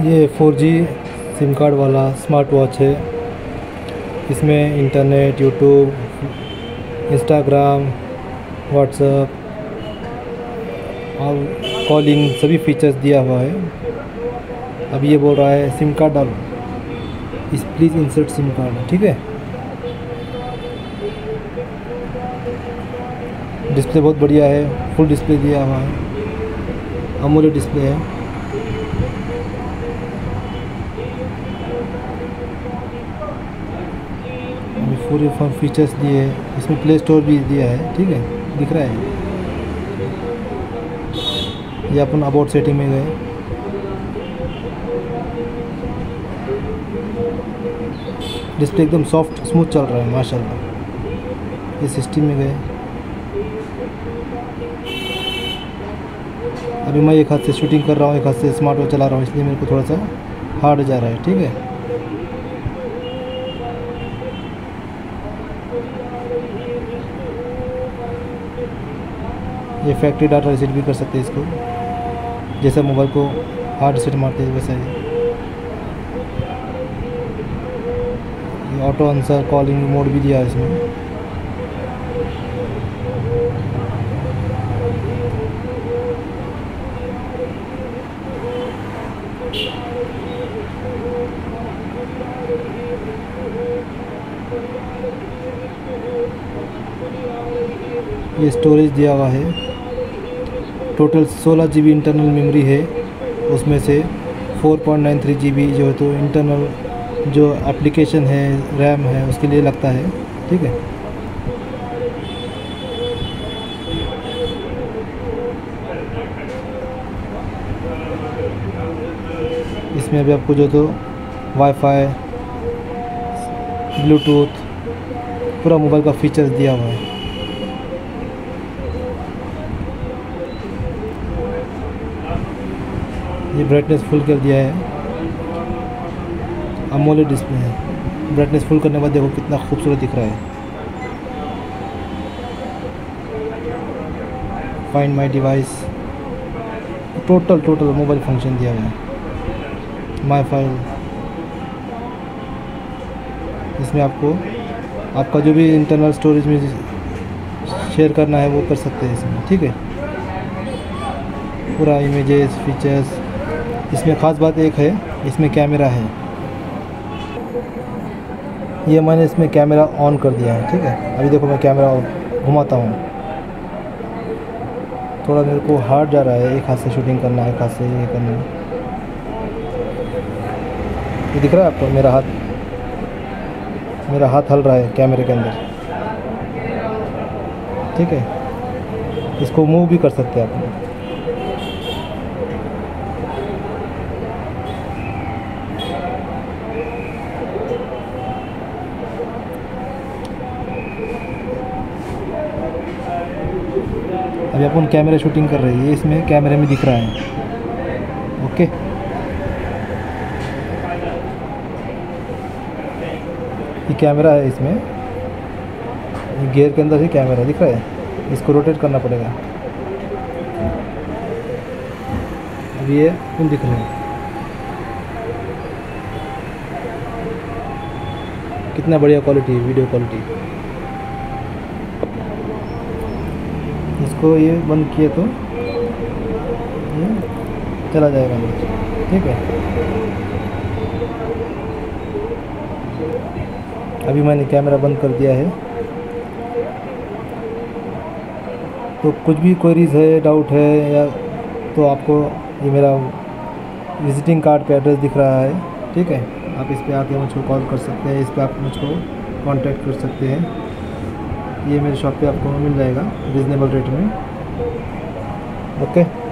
ये 4G SIM card वाला smart watch है। इसमें इंटरनेट, यूट्यूब, इंस्टाग्राम, व्हाट्सएप और कॉलिंग सभी फीचर्स दिया हुआ है। अब ये बोल रहा है सिम कार्ड डालो, इस प्लीज़ इंसर्ट सिम कार्ड। ठीक है, डिस्प्ले बहुत बढ़िया है, फुल डिस्प्ले दिया हुआ है, अमोलेड डिस्प्ले है। पूरे फीचर्स दिए हैं, इसमें प्ले स्टोर भी दिया है। ठीक है, दिख रहा है। ये अपन अबाउट सेटिंग में गए, डिस्प्ले एकदम सॉफ्ट स्मूथ चल रहा है माशाल्लाह। ये सिस्टम में गए, अभी मैं एक हाथ से शूटिंग कर रहा हूँ, एक हाथ से स्मार्ट वॉच चला रहा हूँ, इसलिए मेरे को थोड़ा सा हार्ड जा रहा है। ठीक है, ये फैक्ट्री डाटा रीसेट भी कर सकते हैं इसको, जैसा मोबाइल को हार्ड रीसेट मारते हैं वैसा ही। ये ऑटो आंसर कॉलिंग मोड भी दिया है इसमें। ये स्टोरेज दिया हुआ है, टोटल 16 GB इंटरनल मेमोरी है, उसमें से 4.93 GB जो है तो इंटरनल जो एप्लीकेशन है रैम है उसके लिए लगता है। ठीक है, इसमें अभी आपको जो तो वाईफाई, ब्लूटूथ पूरा मोबाइल का फीचर्स दिया हुआ है। ये ब्राइटनेस फुल कर दिया है, अमोलेड डिस्प्ले है। ब्राइटनेस फुल करने के बाद देखो कितना खूबसूरत दिख रहा है। Find my device, total mobile function दिया हुआ है। माय फाइल, इसमें आपको आपका जो भी इंटरनल स्टोरेज में शेयर करना है वो कर सकते हैं इसमें। ठीक है, पूरा इमेजेस फीचर्स। इसमें ख़ास बात एक है, इसमें कैमरा है। ये मैंने इसमें कैमरा ऑन कर दिया है। ठीक है, अभी देखो मैं कैमरा घुमाता हूँ, थोड़ा मेरे को हार्ड जा रहा है, एक हाथ से शूटिंग करना है, एक हाथ से ये करना है। ये दिख रहा है आपको, मेरा हाथ हल रहा है कैमरे के अंदर। ठीक है, इसको मूव भी कर सकते हैं आप। अभी अपन कैमरा शूटिंग कर रहे हैं, ये इसमें कैमरे में दिख रहा है। ओके, ये कैमरा है, इसमें ये गियर के अंदर ही कैमरा दिख रहा है। इसको रोटेट करना पड़ेगा। अभी ये फुल दिख रहा है, कितना बढ़िया क्वालिटी है, वीडियो क्वालिटी। इसको ये बंद किए तो ये चला जाएगा नीचे। ठीक है, अभी मैंने कैमरा बंद कर दिया है। तो कुछ भी क्वेरीज है, डाउट है या तो आपको ये मेरा विजिटिंग कार्ड पे एड्रेस दिख रहा है। ठीक है, आप इस पे आके मुझको कॉल कर सकते हैं, इस पे आप मुझको कांटेक्ट कर सकते हैं। ये मेरे शॉप पे आपको मिल जाएगा रिजनेबल रेट में। ओके।